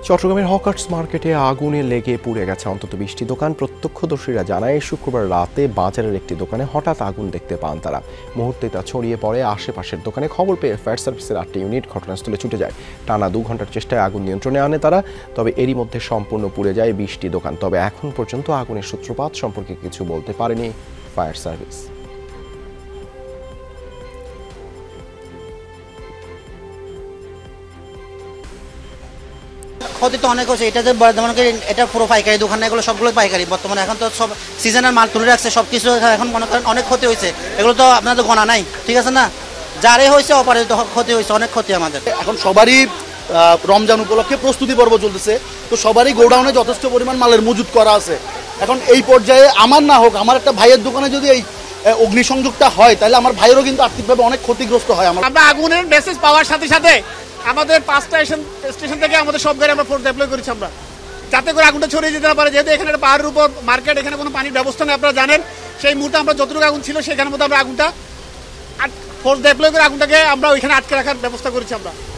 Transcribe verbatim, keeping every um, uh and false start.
চট্টগ্রামের হকার্স মার্কেটে আগুনে লেগে পুড়ে গেছে অন্তত বিশটি দোকান। প্রত্যক্ষদর্শীরা জানায় শুক্রবার রাতে বাজারের একটি দোকানে হঠাৎ আগুন দেখতে পান তারা। মুহূর্তে তা ছড়িয়ে পড়ে আশেপাশের দোকানে। খবর পেয়ে ফায়ার সার্ভিসের আটটি ইউনিট ঘটনাস্থলে ছুটে যায়। টানা দু ঘন্টার চেষ্টায় আগুন নিয়ন্ত্রণে আনে তারা। তবে এরই মধ্যে সম্পূর্ণ পুড়ে যায় বিশটি দোকান। তবে এখন পর্যন্ত আগুনের সূত্রপাত সম্পর্কে কিছু বলতে পারেনি ফায়ার সার্ভিস। ক্ষতি তো অনেক হচ্ছে। এটা যে মনে করেন এটা পুরো পাইকারি দোকান, এগুলো সবগুলো পাইকারি। বর্তমানে এখন তো সব সিজনাল মাল তুলে রাখছে, সব কিছু এখন মনে করেন অনেক ক্ষতি হয়েছে। এগুলো তো আপনার তো গণা নাই, ঠিক আছে না? যারে হয়েছে অপারেট ক্ষতি হয়েছে, অনেক ক্ষতি আমাদের। এখন সবারই রমজান উপলক্ষে প্রস্তুতি পর্ব চলতেছে, তো সবারই গোডাউনে যথেষ্ট পরিমাণ মালের মজুত করা আছে। এখন এই পর্যায়ে আমার না হোক, আমার একটা ভাইয়ের দোকানে যদি এই অগ্নিসংযোগটা হয়, তাহলে আমার ভাইয়েরও কিন্তু আর্থিকভাবে অনেক ক্ষতিগ্রস্ত হয়। আমরা আগুনের মেসেজ পাওয়ার সাথে সাথে আমাদের পাঁচটা স্টেশন থেকে আমাদের সব গাড়ি আমরা ফোর্স ডেপ্লয় করেছি আমরা, যাতে করে আগুনটা ছড়িয়ে যেতে না পারে। যেহেতু এখানে পাহাড়ের উপর মার্কেট, এখানে কোনো পানির ব্যবস্থা নেই, আপনারা জানেন। সেই মুহূর্তে আমরা যতটুকু আগুন ছিল সেখানের মধ্যে আমরা আগুনটা ফোর্স ডেপ্লয় করে আগুনটাকে আমরা ওইখানে আটকে রাখার ব্যবস্থা করেছি আমরা।